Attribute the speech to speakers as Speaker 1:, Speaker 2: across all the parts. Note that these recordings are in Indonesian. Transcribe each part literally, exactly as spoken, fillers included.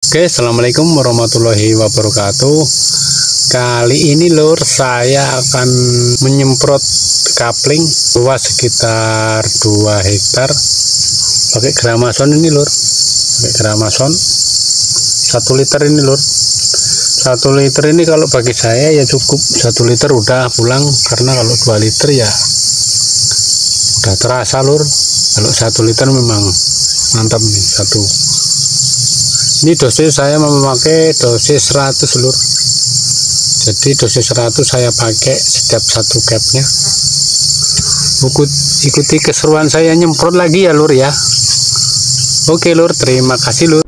Speaker 1: Oke, assalamualaikum warahmatullahi wabarakatuh. Kali ini lur, saya akan menyemprot kapling luas sekitar dua hektar pakai gramason ini lur, pakai gramason satu liter ini lur. Satu liter ini kalau bagi saya ya cukup, satu liter udah pulang, karena kalau dua liter ya udah terasa lur. Kalau satu liter memang mantap nih satu. Ini dosis saya memakai dosis seratus lur. Jadi dosis seratus saya pakai setiap satu capnya. Ikuti keseruan saya nyemprot lagi ya lur ya. Oke lur, terima kasih lur.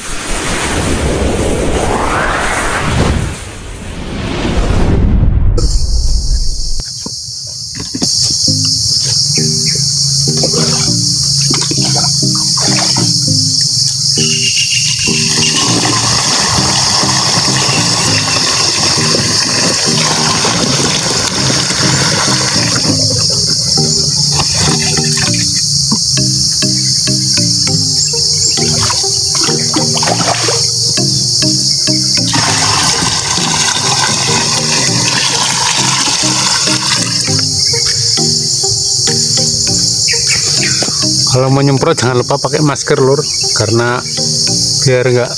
Speaker 1: Kalau mau nyemprot jangan lupa pakai masker lur, karena biar enggak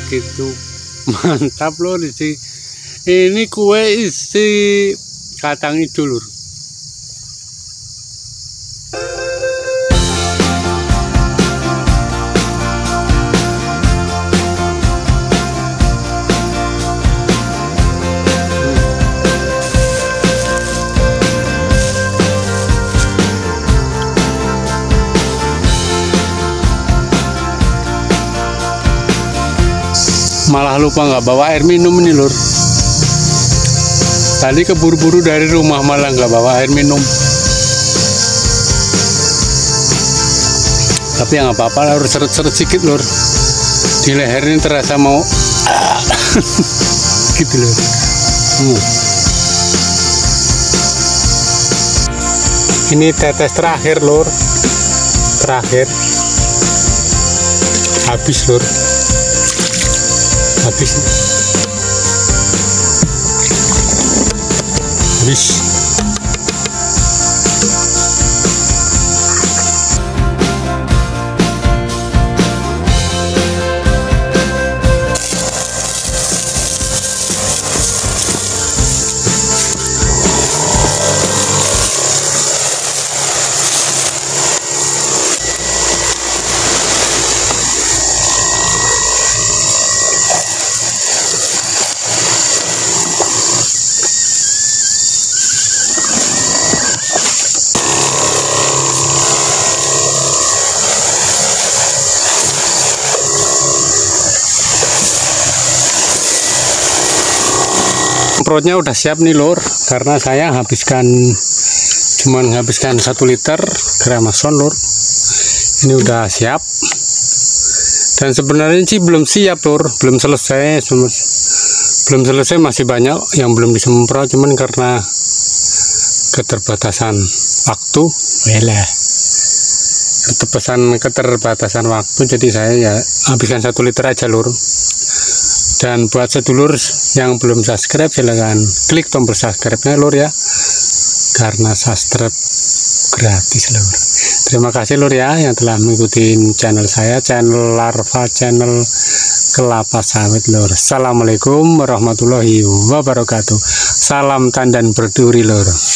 Speaker 1: begitu mantap lur. Isi ini kue isi kacang hijau lur. Malah lupa nggak bawa air minum nih lur. Tadi keburu-buru dari rumah malah nggak bawa air minum. Tapi ya nggak apa-apa, harus seret-seret sedikit lur. Di leher ini terasa mau gitu lur. Hmm. Ini tetes terakhir lur. Terakhir. Habis lur. Habis habis semprotnya udah siap nih lur, karena saya habiskan cuman habiskan satu liter Gramason lur. Ini udah siap, dan sebenarnya sih belum siap lur, belum selesai, belum selesai, masih banyak yang belum disemprot, cuman karena keterbatasan waktu, yalah, keterbatasan keterbatasan waktu, jadi saya ya habiskan satu liter aja lur. Dan buat sedulur yang belum subscribe, silahkan klik tombol subscribe-nya lur ya, karena subscribe gratis lur. Terima kasih lur ya yang telah mengikuti channel saya, channel Larva, channel kelapa sawit lur. Assalamualaikum warahmatullahi wabarakatuh. Salam tandan berduri lur.